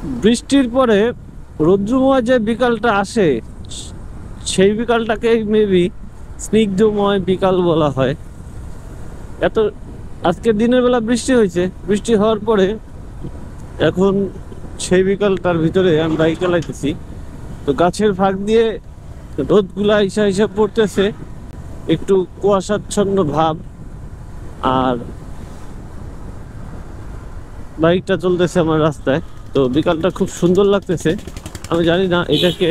বৃষ্টির পরে রৌদ্রময় যে বিকালটা আসে, সেই বিকালটাকে মেবি স্নিগ্ধময় বিকাল বলা হয়। এত আজকে দিনের বেলা বৃষ্টি হয়েছে, বৃষ্টি হওয়ার পরে এখন সেই বিকালটার ভিতরে আমি বাইক চালাইতেছি। তো গাছের ফাঁক দিয়ে রোদগুলা হিসাব পড়তেছে, একটু কুয়াশাচ্ছন্ন ভাব, আর বাইকটা চলতেছে আমার রাস্তায়। তো বিকালটা খুব সুন্দর লাগতেছে। আমি জানি না এটাকে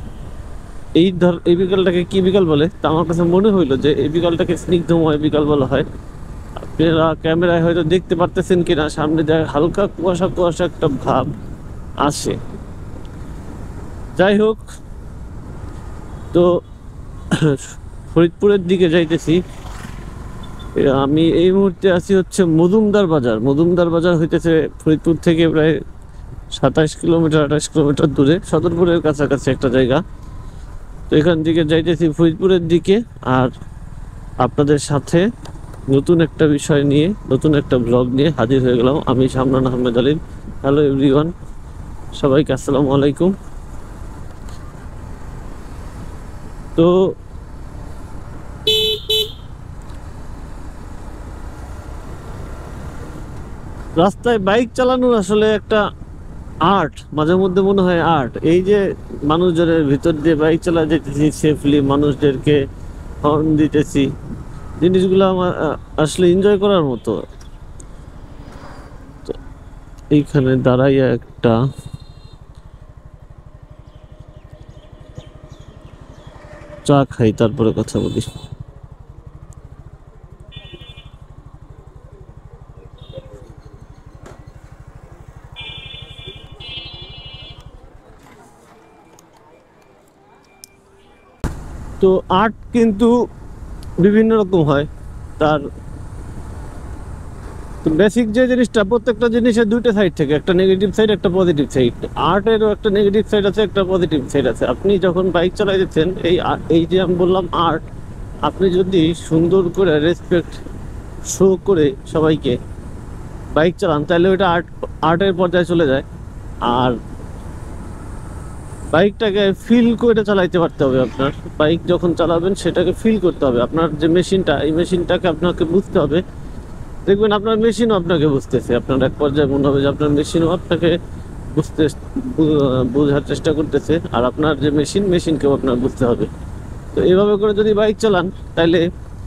এই বিকালটাকে কি বিকাল বলে, তা আমার কাছে মনে হইলো যে এই বিকালটাকে স্নিগ্ধময় বিকাল বলা হয়। আপনারা ক্যামেরায় হয়তো দেখতে পারতেছেন কিনা, সামনে যায় হালকা কুয়াশা কুয়াশা একটা ভাব আসে। যাই হোক, তো ফরিদপুরের দিকে যাইতেছি। আমি এই মুহূর্তে আছি হচ্ছে মজুমদার বাজার। মজুমদার বাজার হইতেছে ফরিদপুর থেকে প্রায় 27 কিলোমিটার 28 কিলোমিটার দূরে, সদরপুরের কাছাকাছি একটা জায়গা। তো এখান থেকে যাইতেছি ফরিদপুরের দিকে। আর আপনাদের সাথে নতুন একটা বিষয় নিয়ে, নতুন একটা ব্লগ নিয়ে হাজির হয়ে গেলাম আমি, শামরান আহমেদ আলিম। হ্যালো এভরিওয়ান, সবাইকে আসসালামু আলাইকুম। তো রাস্তায় বাইক চালানোর আসলে একটা আর্ট, মাঝে মধ্যে মনে হয় আর্ট। এই যে মানুষজনের ভিতর দিয়ে বাইক চালা যেতেছি সেফলি, মানুষদেরকে হর্ন দিতেছি, জিনিসগুলো আমার আসলে এনজয় করার মতো। তো এইখানে দাঁড়াইয়া একটা চা খাই, তারপরে কথা বলি। তো আর্ট কিন্তু বিভিন্ন রকম হয়। তার বেসিক যে জিনিসটা, প্রত্যেকটা জিনিসের দুইটা সাইড থেকে, একটা নেগেটিভ সাইড একটা পজিটিভ সাইড। আর্টেরও একটা নেগেটিভ সাইড আছে, একটা পজিটিভ সাইড আছে। আপনি যখন বাইক চালাইতেছেন, এই যে আমি বললাম আর্ট, আপনি যদি সুন্দর করে রেসপেক্ট শো করে সবাইকে বাইক চালান, তাহলে ওইটা আর্টের পর্যায়ে চলে যায়। আর বাইকটাকে ফিল করে চালাইতে পারতে হবে। আপনার বাইক যখন চালাবেন সেটাকে ফিল করতে হবে। আপনার যে মেশিনটা, এই মেশিনটাকে আপনাকে বুঝতে হবে। দেখবেন আপনার মেশিনও আপনাকে বুঝতেছে। আপনার এক পর্যায়ে মনে হবে যে আপনার মেশিনও আপনাকে বোঝার চেষ্টা করতেছে, আর আপনার যে মেশিনকেও আপনার বুঝতে হবে। তো এইভাবে করে যদি বাইক চালান, তাহলে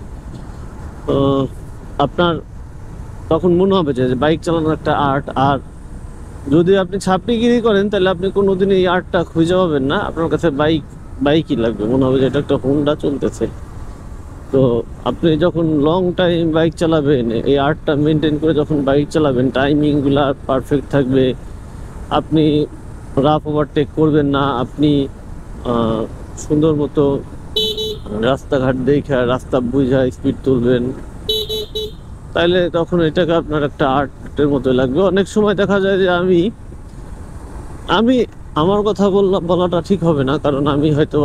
আপনার তখন মনে হবে যে বাইক চালানোর একটা আর্ট। আর যদি আপনি ছাপড়িগিরি করেন, তাহলে আপনি কোনোদিন এই আর্টটা খুঁজে পাবেন না। আপনার কাছে বাইকই লাগবে, মনে হবে যে এটা একটা হোন্ডা চলতেছে। তো আপনি যখন লং টাইম বাইক চালাবেন, এই আর্টটা মেনটেন করে যখন বাইক চালাবেন, টাইমিংগুলো পারফেক্ট থাকবে। আপনি রাফ ওভারটেক করবেন না, আপনি সুন্দর মতো রাস্তাঘাট দেখে রাস্তা বুঝা স্পিড তুলবেন, তাইলে তখন এটাকে আপনার একটা আর্টের মতো লাগবে। অনেক সময় দেখা যায় যে আমি আমার কথা বলাটা ঠিক হবে না, কারণ আমি হয়তো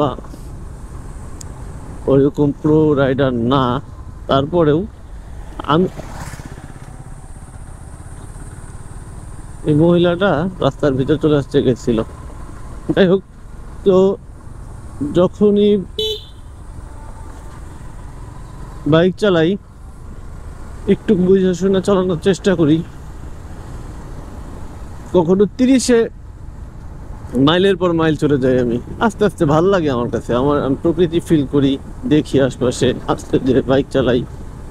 ওইরকম প্রো রাইডার না। তারপরেও আমি, এই মহিলাটা রাস্তার ভিতর চলে আসতে গেছিল। যাই হোক, তো যখনই বাইক চালাই একটু বুঝে শুনে চালানোর চেষ্টা করি। কখনো 30 মাইলের পর মাইল চলে যাই আমি, আস্তে আস্তে ভাল লাগে আমার কাছে। আমি প্রকৃতি ফিল করি, দেখি আশপাশে, আস্তে ধীরে বাইক চালাই।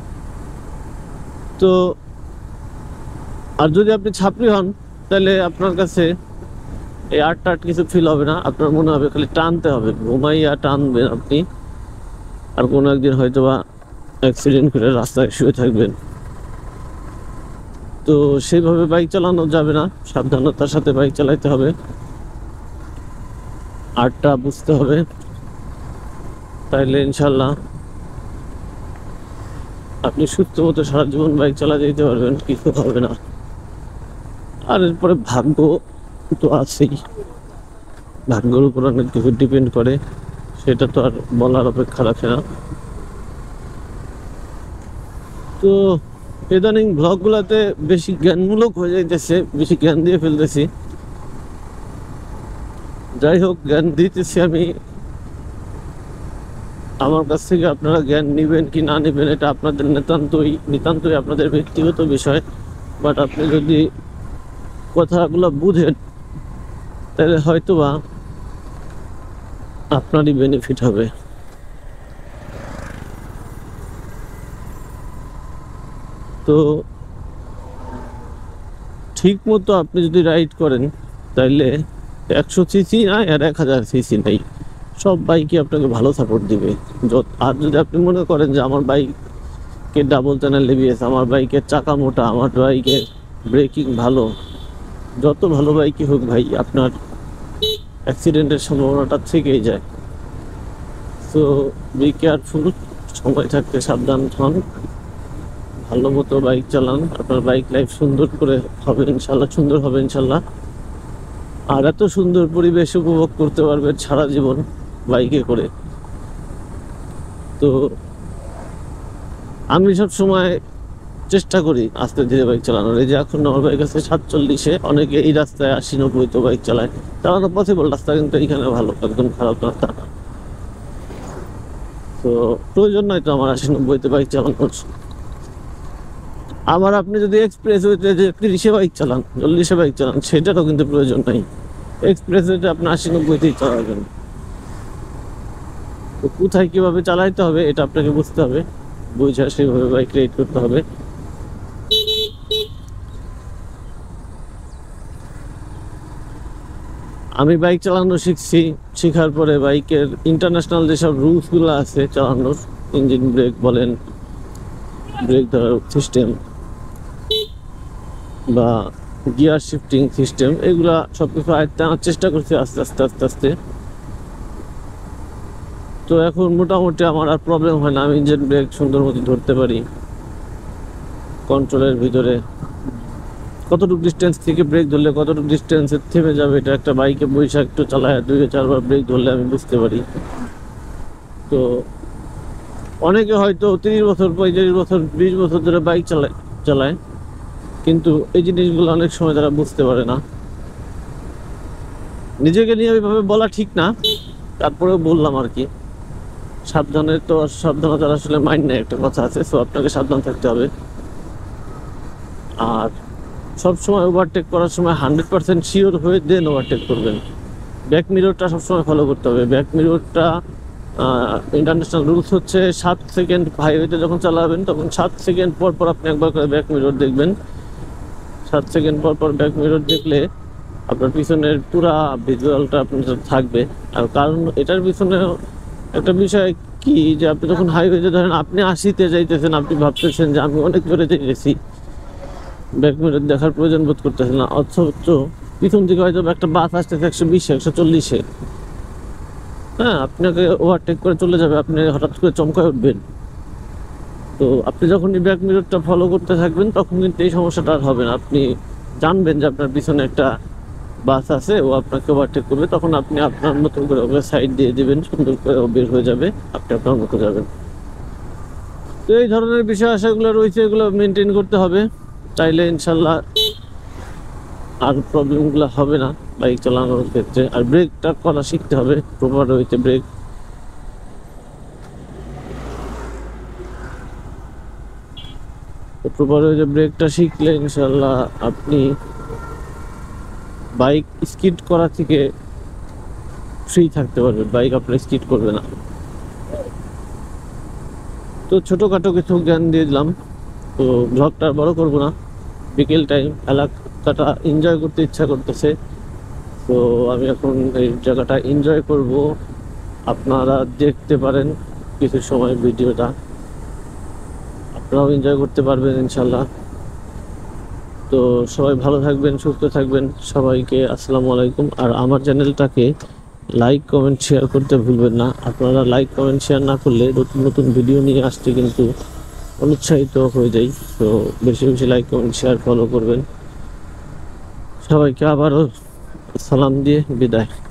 তো আর যদি আপনি ছাপড়ি হন, তাহলে আপনার কাছে এই আর্ট কিছু ফিল হবে না। আপনার মনে হবে খালি টানতে হবে, ঘুমাইয়া টানবেন আপনি। আর কোনো একদিন হয়তো বা অ্যাক্সিডেন্ট করে রাস্তায় শুয়ে থাকবেন। তো সেইভাবে বাইক চালানো যাবে না, সাবধানতার সাথে বাইক চালাইতে হবে, আর্টটা বুঝতে হবে। তাইলে ইনশাল্লাহ আপনি সুস্থ মতো সারা জীবন বাইক চালা যেতে পারবেন, কিছু হবে না। আর এরপরে ভাগ্য তো আছেই, ভাগ্যের উপর অনেক কিছু ডিপেন্ড করে, সেটা তো আর বলার অপেক্ষা রাখে না। তো ইদানিং ব্লগগুলোতে বেশি জ্ঞানমূলক হয়ে যাইতেছে, বেশি জ্ঞান দিয়ে ফেলতেছি। যাই হোক, জ্ঞান দিতেছি আমি, আমার কাছ থেকে আপনারা জ্ঞান নেবেন কি না নেবেন এটা আপনাদের নিতান্তই আপনাদের ব্যক্তিগত বিষয়। বাট আপনি যদি কথাগুলো বুঝেন তাহলে হয়তোবা আপনারই বেনিফিট হবে। তো ঠিক মতো আপনি যদি রাইড করেন তাহলে 100 সিসি নাই আর 1000 সিসি নেই, সব বাইকই আপনাকে ভালো সাপোর্ট দিবে। আর যদি আপনি মনে করেন যে আমার বাইকের ডাবল চ্যানেল এবিএস, আমার বাইকের চাকা মোটা, আমার বাইকের ব্রেকিং ভালো, যত ভালো বাইকই হোক ভাই, আপনার অ্যাক্সিডেন্টের সম্ভাবনাটা থেকেই যায়। সো বি কেয়ারফুল, সময় থাকতে সাবধান হন, ভালো মতো বাইক চালান, আপনার বাইক লাইফ সুন্দর করে হবে ইনশাল্লাহ, সুন্দর হবে ইনশাল্লাহ। আর এত সুন্দর পরিবেশ উপভোগ করতে পারবেন সারা জীবন বাইকে করে। তো আমি সব সময় চেষ্টা করি আস্তে ধীরে বাইক চালানোর। এই যে এখন আমার বাইক আছে 47-এ, অনেকে এই রাস্তায় 80-90 তো বাইক চালায়, চালানো পসিবল, রাস্তা কিন্তু এখানে ভালো, একদম খারাপ রাস্তা না। তো প্রয়োজন নয় তো আমার 80-90-তে বাইক চালানোর। আবার আপনি যদি এক্সপ্রেসওয়েতে যে 30-এ বাইক চালান, 40-এ বাইক চালান, সেটারও কিন্তু প্রয়োজন নাই। এক্সপ্রেসওয়েতে আপনি 80-90-তেই চালাবেন। তো কোথায় কিভাবে চালাইতে হবে এটা আপনাকে বুঝতে হবে, বুঝে সেইভাবে বাইক রাইড করতে হবে। আমি বাইক চালানো শিখছি, শেখার পরে বাইকের ইন্টারন্যাশনাল যেসব রুলসগুলো আছে চালানোর, ইঞ্জিন ব্রেক বলেন, ব্রেক ধরার সিস্টেম বা গিয়ার শিফটিং সিস্টেম, এগুলা সব কিছু আয়ত্তে আনার চেষ্টা করছি আস্তে আস্তে আস্তে আস্তে। তো এখন মোটামুটি আমার আর প্রবলেম হয় না, আমি ইঞ্জিন ব্রেক সুন্দর মতো ধরতে পারি, কন্ট্রোলের ভিতরে কতটুকু ডিস্টেন্স থেকে ব্রেক ধরলে কতটুকু ডিস্টেন্সে থেমে যাবে, এটা একটা বাইকে বৈশাখ একটু চালায় 2-4 বার ব্রেক ধরলে আমি বুঝতে পারি। তো অনেকে হয়তো 30 বছর, 35 বছর, 20 বছর ধরে বাইক চালায়, কিন্তু এই জিনিসগুলো অনেক সময় তারা বুঝতে পারে না। নিজেকে নিয়ে ওইভাবে বলা ঠিক না, তারপরেও বললাম আর কি। সাবধানের তো সাবধানতার আসলে মাইন্ড নেই, একটা কথা আছে। সো আপনাকে সাবধান থাকতে হবে। আর সবসময় ওভারটেক করার সময় 100% শিওর হয়ে দেন ওভারটেক করবেন। ব্যাক মিররটা সবসময় ফলো করতে হবে। ব্যাক মিররটা ইন্টারন্যাশনাল রুলস হচ্ছে 7 সেকেন্ড, হাইওয়েতে যখন চালাবেন তখন 7 সেকেন্ড পর পর আপনি একবার করে ব্যাক মিরর দেখবেন। 7 সেকেন্ড পর পর ব্যাক মিরর দেখলে আপনার পিছনের পুরা ভিজুয়ালটা আপনার থাকবে। আর কারণ এটার পিছনে একটা বিষয় কি, যে আপনি যখন হাইওয়েতে ধরেন আপনি 80-তে যাইতেছেন, আপনি ভাবতেছেন যে আমি অনেক জোরে যাইতেছি, ব্যাক মিরর দেখার প্রয়োজন বোধ করতেছে না, অথচ পিছন থেকে হয়তো একটা বাস আসতেছে 120-এ, 140-এ, হ্যাঁ, আপনাকে ওভারটেক করে চলে যাবে, আপনি হঠাৎ করে চমকায় উঠবেন। তো আপনি যখন এই ব্যাক মিররটা ফলো করতে থাকবেন তখন কিন্তু এই সমস্যাটা আর হবে না। আপনি জানবেন যে আপনার পিছনে একটা বাস আছে, ও আপনাকে ওভারটেক করবে, তখন আপনি আপনার মতো করে ওকে সাইড দিয়ে দিবেন, সুন্দর করে ও বের হয়ে যাবে, আপনি আপনার মতো যাবেন। তো এই ধরনের বিষয় আশাগুলো রয়েছে, এগুলো মেনটেন করতে হবে, তাইলে ইনশাল্লাহ আর প্রবলেমগুলো হবে না বাইক চালানোর ক্ষেত্রে। আর ব্রেকটা করা শিখতে হবে, প্রপার হইতে ব্রেক। প্রপার হইতে ব্রেকটা শিখলে ইনশাল্লাহ আপনি বাইক স্কিড করা থেকে ফ্রি থাকতে পারবেন, বাইক আপনার স্কিড করবে না। তো ছোটোখাটো কিছু জ্ঞান দিয়ে দিলাম, তো ব্লগটা বড় করবো না। বিকেল টাইম, এলাকাটা এনজয় করতে ইচ্ছা করতেছে, তো আমি এখন এই জায়গাটা এনজয় করব। আপনারা দেখতে পারেন কিছু সময় ভিডিওটা, আপনারাও এনজয় করতে পারবেন ইনশাল্লাহ। তো সবাই ভালো থাকবেন, সুস্থ থাকবেন, সবাইকে আসসালামু আলাইকুম। আর আমার চ্যানেলটাকে লাইক কমেন্ট শেয়ার করতে ভুলবেন না। আপনারা লাইক কমেন্ট শেয়ার না করলে নতুন নতুন ভিডিও নিয়ে আসতে কিন্তু অনুৎসাহিত হয়ে যাই। তো বেশি বেশি লাইক কমেন্ট শেয়ার ফলো করবেন। সবাইকে আবারও সালাম দিয়ে বিদায়।